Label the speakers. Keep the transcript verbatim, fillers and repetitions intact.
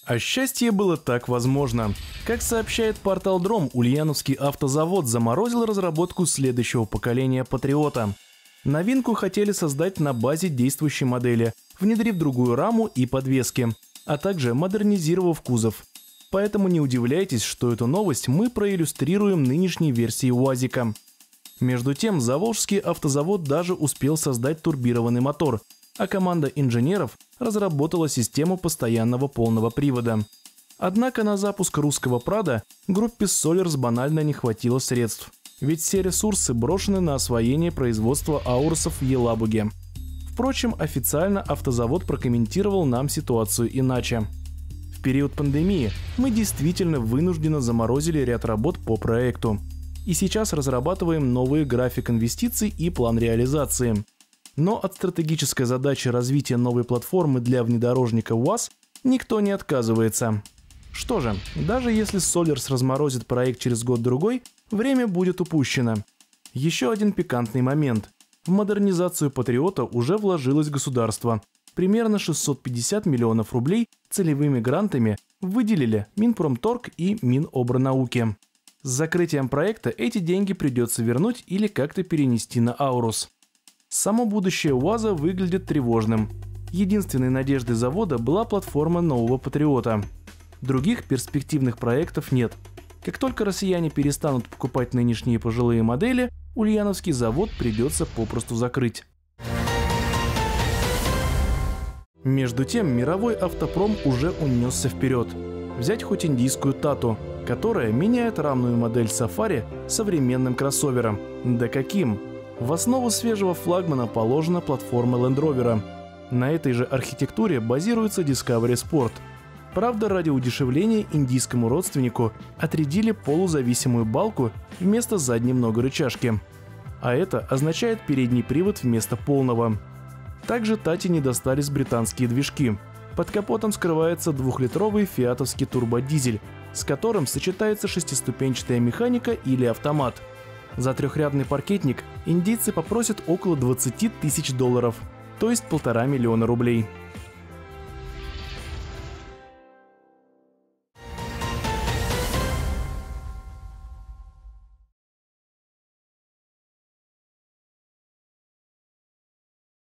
Speaker 1: А счастье было так возможно. Как сообщает портал Дром, Ульяновский автозавод заморозил разработку следующего поколения Патриота. Новинку хотели создать на базе действующей модели, внедрив другую раму и подвески, а также модернизировав кузов. Поэтому не удивляйтесь, что эту новость мы проиллюстрируем нынешней версией УАЗика. Между тем, Заволжский автозавод даже успел создать турбированный мотор, а команда инженеров разработала систему постоянного полного привода. Однако на запуск русского Прада группе Solers банально не хватило средств, ведь все ресурсы брошены на освоение производства аурусов в Елабуге. Впрочем, официально автозавод прокомментировал нам ситуацию иначе. В период пандемии мы действительно вынужденно заморозили ряд работ по проекту. И сейчас разрабатываем новый график инвестиций и план реализации. Но от стратегической задачи развития новой платформы для внедорожника УАЗ никто не отказывается. Что же, даже если Solers разморозит проект через год-другой, время будет упущено. Еще один пикантный момент. В модернизацию Патриота уже вложилось государство. Примерно шестьсот пятьдесят миллионов рублей целевыми грантами выделили Минпромторг и Минобрнауки. С закрытием проекта эти деньги придется вернуть или как-то перенести на Аурус. Само будущее УАЗа выглядит тревожным. Единственной надеждой завода была платформа нового Патриота. Других перспективных проектов нет. Как только россияне перестанут покупать нынешние пожилые модели, Ульяновский завод придется попросту закрыть. Между тем, мировой автопром уже унесся вперед. Взять хоть индийскую Тату, которая меняет рамную модель Safari современным кроссовером. Да каким? В основу свежего флагмана положена платформа Land Rover. На этой же архитектуре базируется Discovery Sport. Правда, ради удешевления индийскому родственнику отрядили полузависимую балку вместо задней многорычажки. А это означает передний привод вместо полного. Также Тате не достались британские движки. Под капотом скрывается двухлитровый фиатовский турбодизель, с которым сочетается шестиступенчатая механика или автомат. За трехрядный паркетник индийцы попросят около двадцати тысяч долларов, то есть полтора миллиона рублей.